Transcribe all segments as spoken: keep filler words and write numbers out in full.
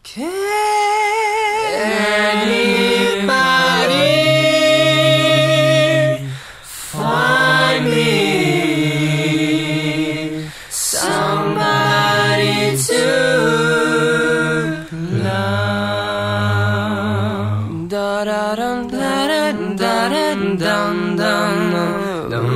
Anybody find me somebody to love? Da da dum da da da da dum dum dum.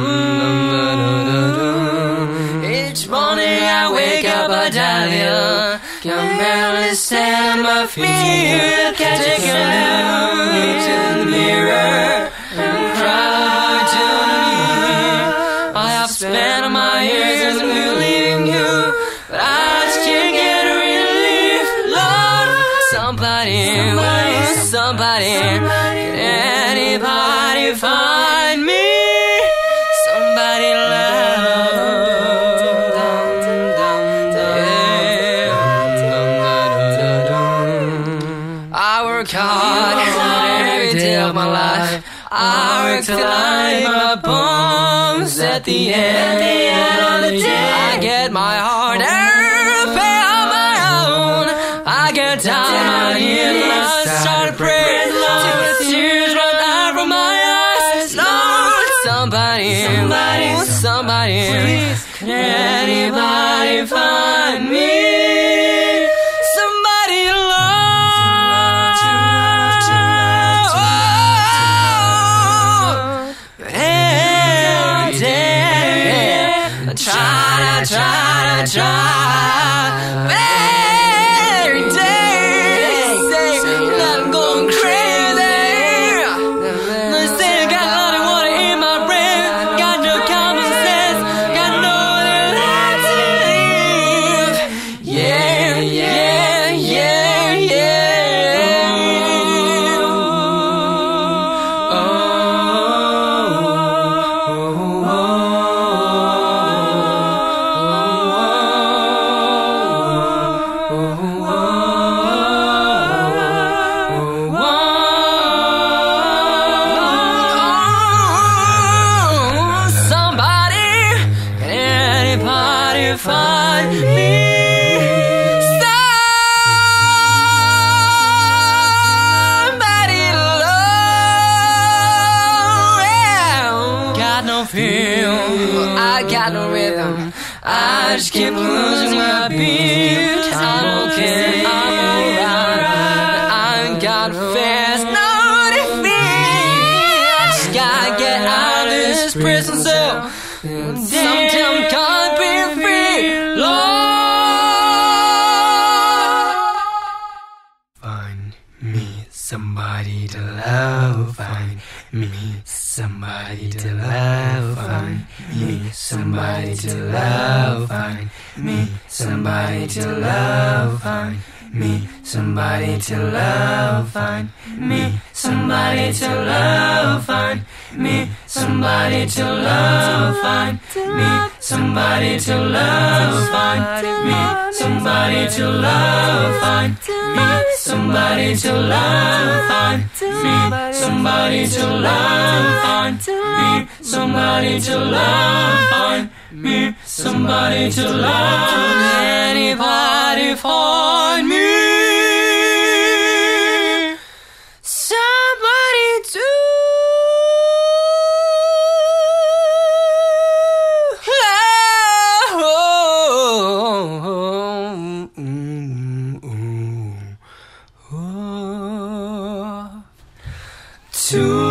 Each morning I wake up a dahlia, can barely stand my feet. Take a look into the mirror and cry to me. I have spent my years believing you, but I just can't get relief. Lord, somebody, somebody, somebody, can anybody find me? Somebody love. God, every day of my life I work till I hit my bones. At the end, at the end of the day, I get my heart and pay on my own. I get down on my knees and I start to pray till the tears run out from my eyes. Lord, somebody, somebody, somebody, please, can anybody find me? Try, try, try, every day, say that I'm going crazy. They say I got a lot of water in my brain, got no common sense, got nowhere left to live. Yeah, yeah, yeah, yeah. Oh, oh, oh. Find me somebody to love. Got no feel, I got no rhythm, I just keep losing my beat. I'm okay, I'm alright, I ain't got fast, no defeat. I just gotta get out of this prison cell. Sometimes can't be free, Lord. Find me somebody to love. Find me somebody to love. Find me somebody to love. Find me somebody to love. Find me somebody to love. Find me somebody to love. Find me somebody to love. Find me somebody to love. Find me somebody to love. Find me somebody to love. Find me somebody to love. Find me somebody to love. Find me somebody to love. Anybody find me somebody to love? To